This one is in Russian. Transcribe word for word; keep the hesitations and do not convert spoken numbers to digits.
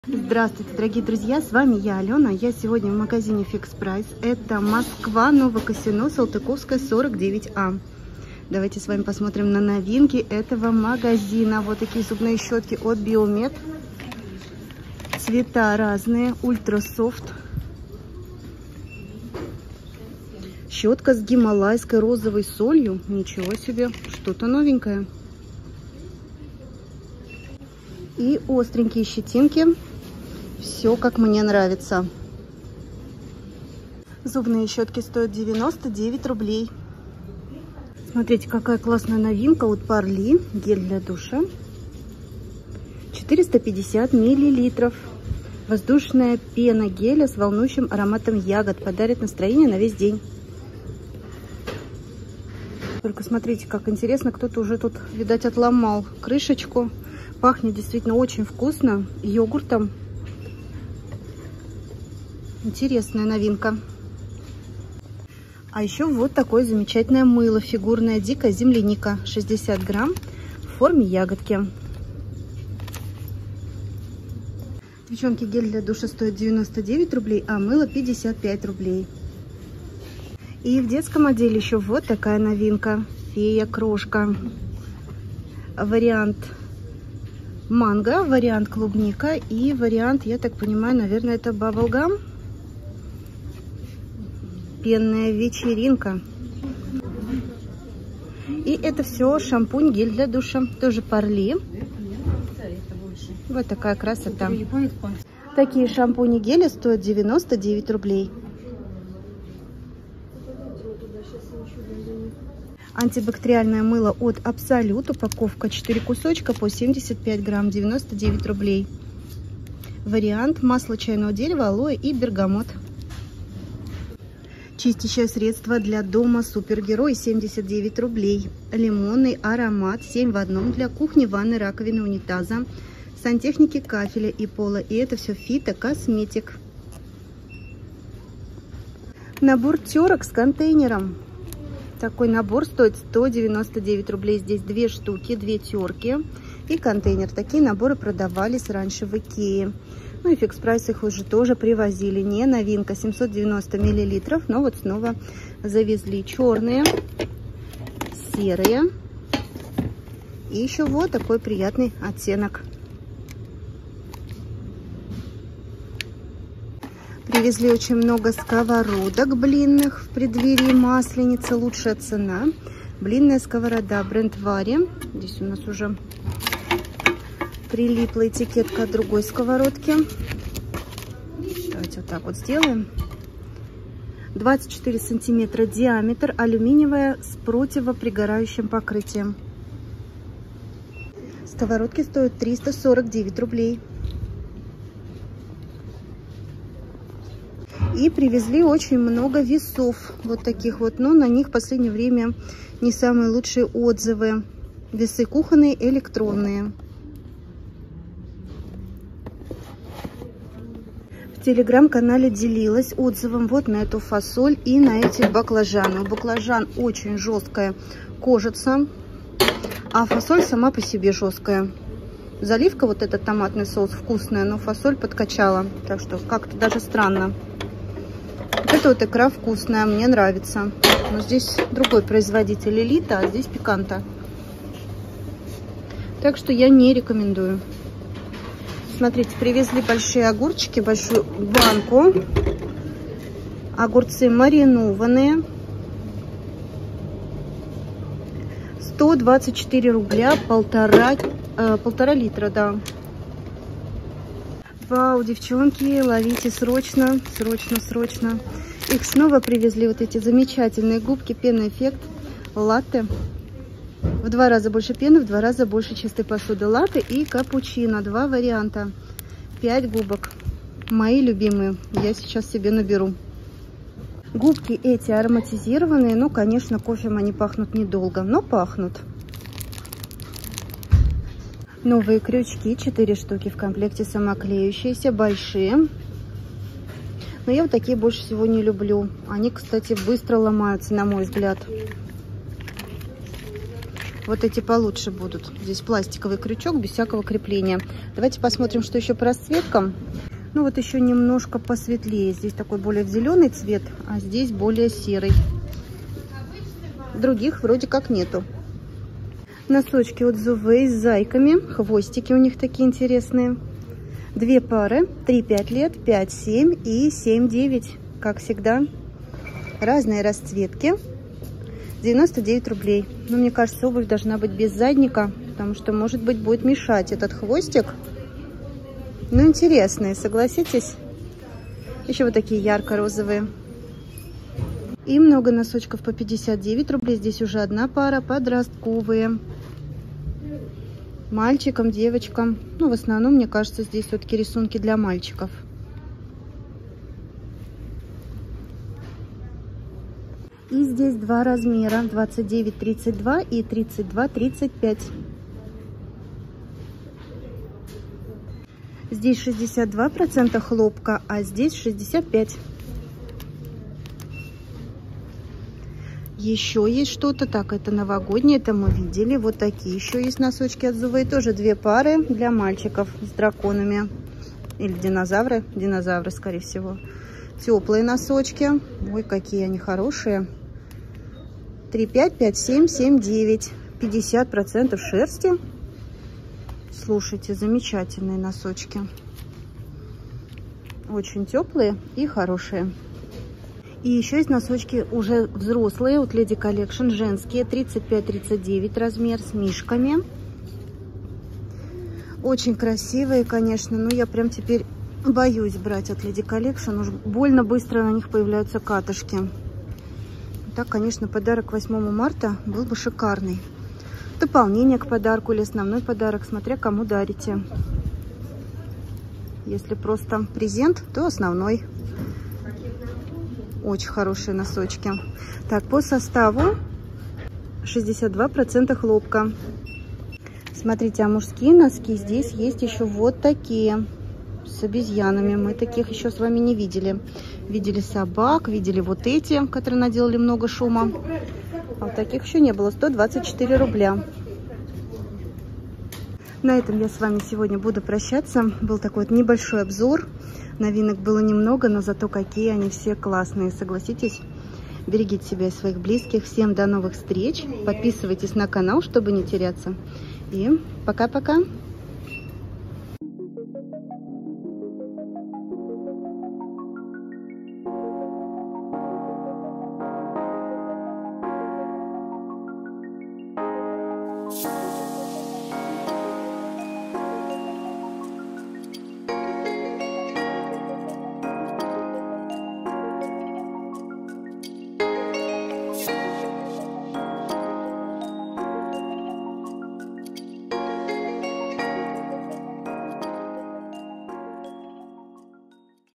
Здравствуйте, дорогие друзья, с вами я, Алена. Я сегодня в магазине Fix Price. Это Москва, Новокосино, Салтыковская, сорок девять А. Давайте с вами посмотрим на новинки этого магазина. Вот такие зубные щетки от Биомед. Цвета разные, ультра софт. Щетка с гималайской розовой солью. Ничего себе, что-то новенькое. И остренькие щетинки. Все как мне нравится. Зубные щетки стоят девяносто девять рублей. Смотрите, какая классная новинка от Парли. Гель для душа. четыреста пятьдесят миллилитров. Воздушная пена геля с волнующим ароматом ягод. Подарит настроение на весь день. Только смотрите, как интересно. Кто-то уже тут, видать, отломал крышечку. Пахнет действительно очень вкусно. Йогуртом. Интересная новинка. А еще вот такое замечательное мыло. Фигурная дикая земляника. шестьдесят грамм в форме ягодки. Девчонки, гель для душа стоит девяносто девять рублей, а мыло пятьдесят пять рублей. И в детском отделе еще вот такая новинка. Фея крошка. Вариант манго, вариант клубника и вариант, я так понимаю, наверное, это баблгам. Пенная вечеринка. И это все шампунь, гель для душа. Тоже Парли. Вот такая красота. Такие шампуни гели стоят девяносто девять рублей. Антибактериальное мыло от Абсолют. Упаковка четыре кусочка по семьдесят пять грамм, девяносто девять рублей. Вариант масло чайного дерева, алоэ и бергамот. Чистящее средство для дома Супергерой семьдесят девять рублей. Лимонный аромат семь в одном для кухни, ванны, раковины, унитаза, сантехники, кафеля и пола. И это все фитокосметик. Набор терок с контейнером. Такой набор стоит сто девяносто девять рублей. Здесь две штуки, две терки и контейнер. Такие наборы продавались раньше в Икее. Ну и Fix Price их уже тоже привозили. Не новинка, семьсот девяносто миллилитров. Но вот снова завезли черные, серые. И еще вот такой приятный оттенок. Привезли очень много сковородок блинных в преддверии Масленицы. Лучшая цена. Блинная сковорода бренд Вари. Здесь у нас уже прилипла этикетка от другой сковородки. Давайте вот так вот сделаем. двадцать четыре сантиметра диаметр. Алюминиевая с противопригорающим покрытием. Сковородки стоят триста сорок девять рублей. И привезли очень много весов. Вот таких вот. Но на них в последнее время не самые лучшие отзывы. Весы кухонные, электронные. В телеграм-канале делилась отзывом вот на эту фасоль и на эти баклажаны. Баклажан очень жесткая кожица, а фасоль сама по себе жесткая. Заливка, вот этот томатный соус, вкусная, но фасоль подкачала. Так что как-то даже странно. Вот эта вот икра вкусная, мне нравится. Но здесь другой производитель, Элита, а здесь Пиканта. Так что я не рекомендую. Смотрите, привезли большие огурчики, большую банку. Огурцы маринованные. сто двадцать четыре рубля, полтора, э, полтора литра, да. Вау, девчонки, ловите срочно, срочно, срочно. Их снова привезли, вот эти замечательные губки, пенный эффект, латте. В два раза больше пены, в два раза больше чистой посуды. Латте и капучино. Два варианта. пять губок. Мои любимые. Я сейчас себе наберу. Губки эти ароматизированные. Ну, конечно, кофем они пахнут недолго, но пахнут. Новые крючки. четыре штуки в комплекте, самоклеющиеся, большие. Но я вот такие больше всего не люблю. Они, кстати, быстро ломаются, на мой взгляд. Вот эти получше будут. Здесь пластиковый крючок без всякого крепления. Давайте посмотрим, что еще по расцветкам. Ну вот еще немножко посветлее. Здесь такой более в зеленый цвет, а здесь более серый. Других вроде как нету. Носочки от Зувей с зайками. Хвостики у них такие интересные. Две пары. три-пять лет, пять-семь и семь-девять. Как всегда. Разные расцветки. девяносто девять рублей. Но мне кажется, обувь должна быть без задника, потому что, может быть, будет мешать этот хвостик. Ну, интересные, согласитесь? Еще вот такие ярко-розовые. И много носочков по пятьдесят девять рублей. Здесь уже одна пара, подростковые. Мальчикам, девочкам. Ну, в основном, мне кажется, здесь все-таки рисунки для мальчиков. И здесь два размера. двадцать девять тридцать два и тридцать два тридцать пять. Здесь шестьдесят два процента хлопка, а здесь шестьдесят пять процентов. Еще есть что-то. Так, это новогоднее, это мы видели. Вот такие еще есть носочки от Зувей. Тоже две пары для мальчиков с драконами. Или динозавры. Динозавры, скорее всего. Теплые носочки. Ой, какие они хорошие. три пять, пять семь, семь девять. пятьдесят процентов шерсти. Слушайте, замечательные носочки. Очень теплые и хорошие. И еще есть носочки уже взрослые от Lady Collection, женские, тридцать пять тридцать девять размер, с мишками. Очень красивые, конечно, но я прям теперь боюсь брать от Lady Collection. Уж больно быстро на них появляются катышки. Так, конечно, подарок восьмого марта был бы шикарный. Дополнение к подарку или основной подарок, смотря кому дарите. Если просто презент, то основной. Очень хорошие носочки. Так, по составу шестьдесят два процента хлопка. Смотрите, а мужские носки здесь есть еще вот такие. С обезьянами. Мы таких еще с вами не видели. Видели собак, видели вот эти, которые наделали много шума. А вот таких еще не было. сто двадцать четыре рубля. На этом я с вами сегодня буду прощаться. Был такой вот небольшой обзор. Новинок было немного, но зато какие они все классные. Согласитесь? Берегите себя и своих близких. Всем до новых встреч. Подписывайтесь на канал, чтобы не теряться. И пока-пока.